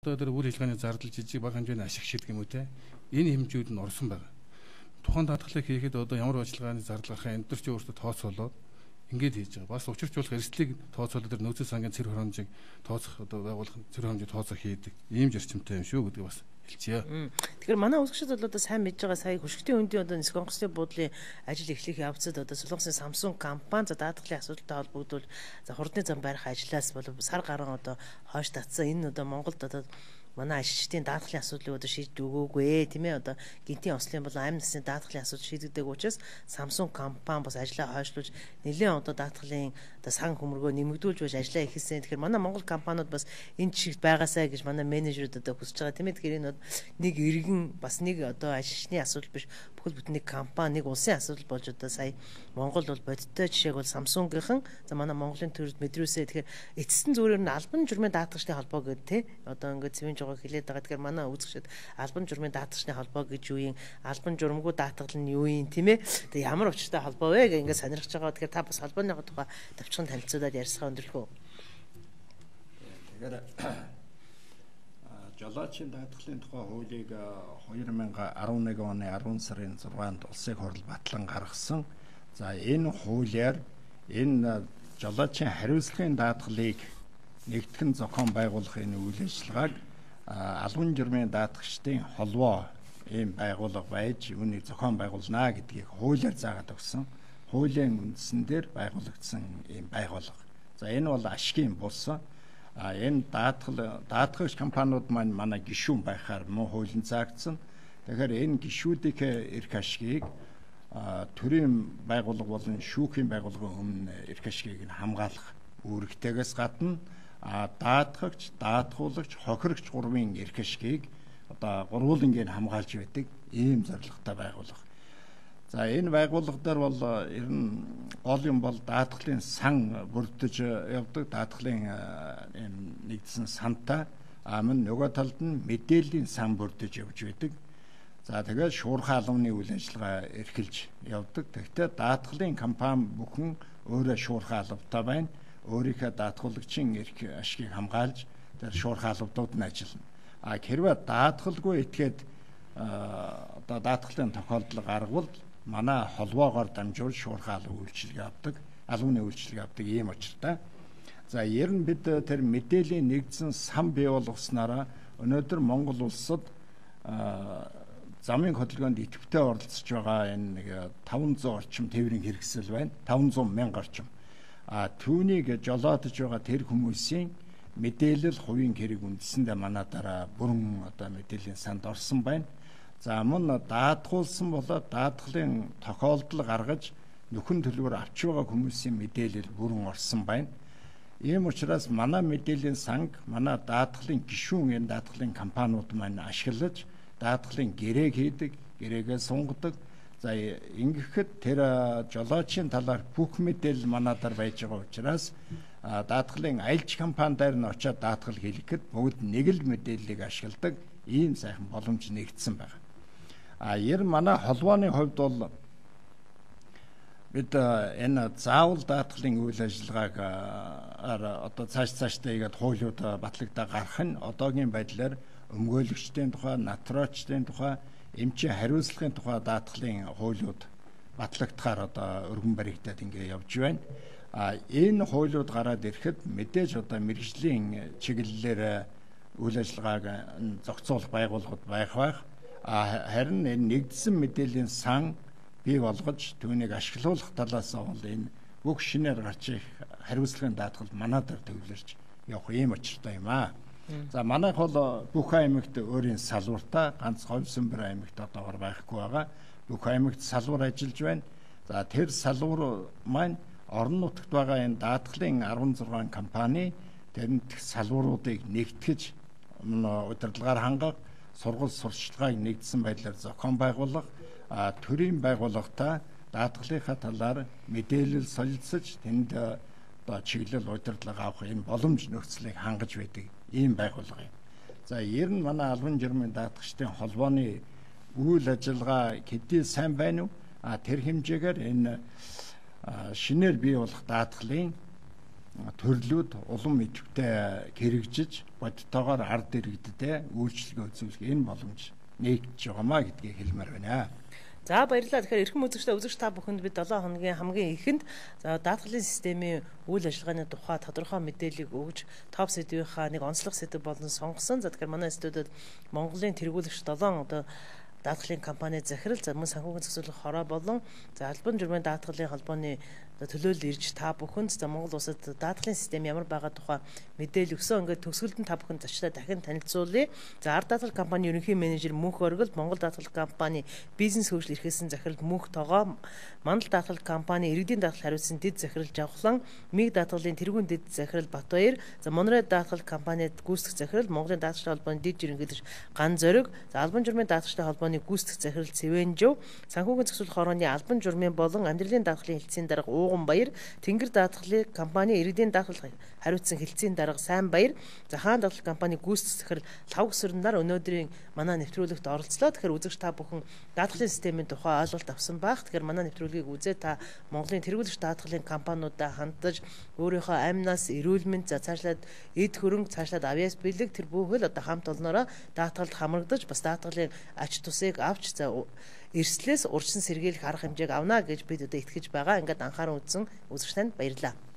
одоо үр хэлгээний зардал жижиг бага хэмжээний ашиг шийдэг юм уу те энэ хэмжүүд нь орсон байна. Тухайн даатгалыг хийхэд одоо ямар ажиллагааны зардал гарахаа энэ төр чи өөртөө тооцоолоод ингээд хийж байгаа. Бас учирчуулах эрсдлийг тооцоолоод тэр нөөцийн сангийн цэр хөрөмжийг тооцох одоо байгуулах цэр хөрөмжийг тооцох хийдэг. Ийм зарчимтай юм шүү гэдгийг бас хэлчихье. Тэгэхээр манай үзэгчид бол одоо сайн мэдж байгаа сая хөшгөтийн үндийн одоо нисэх онгоцны буудлын ажил эхлэх явцад одоо Солонгосын Samsung компани за даатгалын асуудалтай холбогдвол за хурдны зам барих ажлаас бол сар гарan одоо хойш татсан энэ одоо Монголд одоо манай ашигчдын даатгалын асуудлыг одоо шийдэж өгөөгүй тийм ээ одоо гинтийн онцлог бол амь насны даатгалын асуудал шийдэгдэг учраас Samsung компани бас ажлаа хойшлуулж нэлээд одоо даатгалын одоо сан хөмөргөө нэмэгдүүлж байж ажлаа ихэлсэн. Тэгэхээр манай Монгол компаниуд бас энэ чигт байгаасаа гэж манай менежерүүд одоо хүсэж байгаа тийм ээ. Тэгэхээр энэ нэг иргэн бас нэг одоо ашигчны асуудал биш бүхэл бүтэн нэг компани нэг улсын асуудал болж одоо сая Монгол бол бодиттой жишээг бол Samsung-ийнхэн за манай Монголын төрөлд мэдрүүлсэ. Тэгэхээр эцэстэн зүгээр нь албан журмын даатгачны холбоо гэдэг тийм одоо ингээд цэвэн жоо хэлээд байгаа. Тэгэхээр манай үзэгчид албан журмын даатгачны холбоо гэж юу юм албан журмгүй даатгал нь юу юм тийм ээ. Тэгээ ямар учиртай холбоо вэ гэх ингээд сонирхож байгаа. Тэгэхээр та бас холбооны тухай товчхон танилцуулаад ярьсгаа өндөрлөх үү? Тэгэхээр жолоочийн даатгалын тухай хуулийг 2011 оны 10 сарын 6-нд улсын хурал батлан гаргасан. За энэ хуулиар энэ жолоочийн хариуцлагын даатгалыг нэгтгэн зохион байгуулахын үйл ажиллагааг албан журмын даатгагчдын холбоо ийм байгууллага байж үүнийг зохион байгуулнаа гэдгийг хуулиар заагаад өгсөн. Хуулийн үндсэн дээр байгуулагдсан ийм байгууллага. За энэ бол ашигын бус. Энэ даатгагч компаниуд маань манай гишүүн байхаар мөн хуулийн заагдсан. Тэгэхээр энэ гишүүдийн эрх ашгийг төрийн байгууллага болон шүүхийн байгууллагын өмнө эрх ашгийг хамгаалах үүрэгтэйгээс гадна даатгагч, даатгуулагч, хохирогч гурвын эрх ашгийг одоо гурвуулангийн хамгаалж байдаг ийм зорилготой байгууллага. За энэ байгууллага дээр бол ер нь гол юм бол даатгалын сан бүрдэж явдаг даатгалын нэгдсэн сантай мөн нөгөө талд нь мэдээллийн сан бүрдэж явж байдаг. За тэгээд шуурхай албаны үйл ажиллагаа эрхэлж явдаг. Тэгвэл даатгалын компани бүхэн өөрөө шуурхай албатай байна. Өөрийнхөө даатгуулагчийн эрх ашгийг хамгаалж тэр шуурхай албадууд нь ажиллана. Хэрвээ даатгалгүй этгээд одоо даатгалын тохиолдол гаргавал манай холбоогоор дамжуул шуурхай албаны үйлчилгээ авдаг ийм учиртай. За ер нь бид тэр мэдээллийн нэгдсэн сан бий болгоснараа өнөөдөр Монгол улсад замын хөдөлгөөнд идэвхтэй оролцож байгаа энэ нэг 500 орчим тээврийн хэрэгсэл байна. 500 мянга орчим. Түүнийг жолоодож байгаа тэр хүмүүсийн мэдээлэл хувийн хэрэг үндсэндээ манайдаараа бүрэн одоо мэдээллийн санд орсон байна. За мөн даатгуулсан болоод даатгалын тохиолдол гаргаж нөхөн төлбөр авч байгаа хүмүүсийн мэдээлэл бүрэн орсон байна. Ийм учраас манай мэдээллийн санг манай даатгалын гишүүн энэ даатгалын компаниуд маань ашиглаж даатгалын гэрээг хийдэг, гэрээгээ сунгадаг. За ингэхэд тэр жолоочийн талаар бүх мэдээлэл манайдар байж байгаа учраас даатгалын аялч компани дээр нь очиад даатгал хийхэд бүгд нэг л мэдээллийг ашигладаг ийм сайхан боломж нэгдсэн байна. Ер нь манай холбооны хувьд бол бид энэ заавал даатгалын үйл ажиллагааг одоо цаашдаа игээд хуулиуд батлагдаа гарах нь одоогийн байдлаар өмгөөлөгчдийн тухай, натроочдын тухай, эмчийн хариуцлагын тухай даатгалын хуулиуд батлагдахаар одоо өргөн баригдаад ингэ явж байна. Энэ хуулиуд гараад ирэхэд мэдээж одоо мэргэжлийн чиглэлээр үйл ажиллагааг зохицуулах байгууллагууд байх. Харин энэ нэгдсэн мэдээллийн сан бий болгож түүнийг ашиглуулах талаас нь бол энэ бүх шинээр гарч ирэх хариуцлагын даатгал манайдар төвлөрч явах ийм очиртай юм аа. За манайх бол бүх аймагт өөрийн салбартаа ганц Ховьсөнбөр аймагт одоогор байхгүй байгаа. Бүх аймагт салбар ажиллаж байна. За тэр салбар маань орон нутагт байгаа энэ даатгалын 16 компани тэрэнд салбаруудыг нэгтгэж удирдлагаар хангах, сургууль сурчлагыг нэгдсэн байдлаар зохион байгуулах, төрийн байгууллагатай даатгалынхаа талаар мэдээлэл солилцож тэнд одоо чиглэл удирдлага авах энэ боломж нөхцөлийг хангаж байдаг ийм байгууллага юм. За ер нь манай албан журмын даатгагчдын холбооны үйл ажиллагаа хэдий сайн байна уу? Тэр хэмжээгээр энэ шинээр бий болох даатгалын төрлүүд улам идэвхтэй хэрэгжиж бодтойгоор ард иргэдэд үйлчлэгээ үзүүлэх энэ боломж нэгдэж байгаамаа гэдгийг хэлмээр байна. За баярлалаа. Тэгэхээр эрхэм үзэгчдээ үзэгч та бүхэнд бид 7 хоногийн хамгийн ихэнд даатгалын системийн үйл ажиллагааны тухай тодорхой мэдээллийг өгж топ сэдвийнхаа нэг онцлог сэдв болон сонгосон. За тэгэхээр манай студид Монголын тэргүүлэгч 7 одоо даатгалын компани захирал за мөн санхүүгийн зохицуулах хороо болон за албан журмын даатгалын холбооны төлөөлөл ирж та бүхэнд за Монгол улсад даатгалын систем ямар байгаа тухай мэдээлэл өгсөн. Ингээд төгсгөлд нь та бүхэн зочдоо дахин танилцуулъя. За ард даатгал компани ерөнхий менежер Мөнх Оргил, Монгол даатгал компани бизнес хөгжил эрхэлсэн захирал Мөнх Тогоо, Мандал даатгал компани иргэдийн даатгал хариуцсан дэд захирал Жавхлан, Миг даатгалын тэргүүн дэд захирал Батбаяр, за Монрой даатгал компанид гүйцэтгэх захирал Монголын даатгалын холбооны дэд жирэмгээлэгч Ган Зориг, за албан журмын даатгалын холбооны гүйцэтгэх захирал Цэвэнжөв, санхүүгийн зохицуулах хорооны албан журмын болон амьдралын даатгалын хэлтсийн дарга Ууган Баяр, Тэнгэр даатгалын компани иргэдийн даатгал хариуцсан хэлтсийн дарга Сайн Баяр, за Хаан даатгал компани гүйцэтгэх захирал Лав Гүсрэнаар өнөөдрийн манай нэвтрүүлэгт оролцлоо. Тэгэхээр үзэгч та бүхэн даатгалын системийн тухай ойлголт авсан байх. Тэгэхээр манай нэвтрүүлгийг үзээ та Монголын тэргүүлэгч даатгалын компаниудаа хандаж өөрийнхөө амнаас эрүүл мэнд за цаашлаад эд хөрөнгө цаашлаад авьяас бэлэг тэр бүхэл одоо хамт олноороо даатгалд хамрагдаж бас даатгалын ач тусыг авч за эрслээс урьдчилан сэргийлэх арга хэмжээг авна гэж бид одоо итгэж байгаа. Ингээд анхааран үзсэн үзэгч танд баярлалаа.